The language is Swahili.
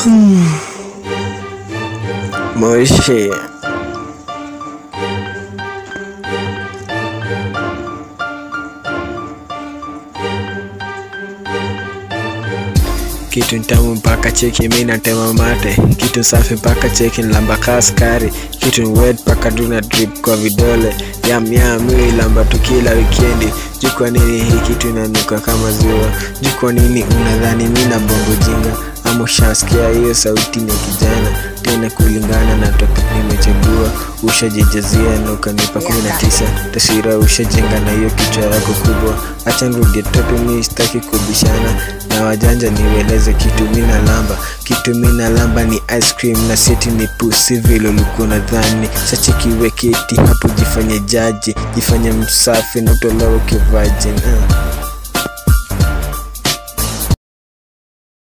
Moshi. Kitu ntamu mpaka cheki mina tema mate. Kitu safi mpaka cheki nlamba kaskari. Kitu wet mpaka duna drip kwa vidole. Yam lamba tukila wikendi. Jukwa nini hii kitu inanuka kama ziwa. Jukwa nini unadhani mina bongo jinga. Ama ushasikia hiyo sauti ni kijana. Tena kulingana na topic nimechagua. Ushajijazia na ukanipa 19. Taswira ushajenga na hiyo kichwa yako kubwa. Acha nirudie topic mimi sitaki kubishana. Na wajanja niweleze kitu mina lamba. Kitu mina lamba ni ice cream na seti ni pussy vile ulikuwa nadhani. Sache kiwe kiti hapo jifanye jaji. Jifanye msafi na utolewe virgin.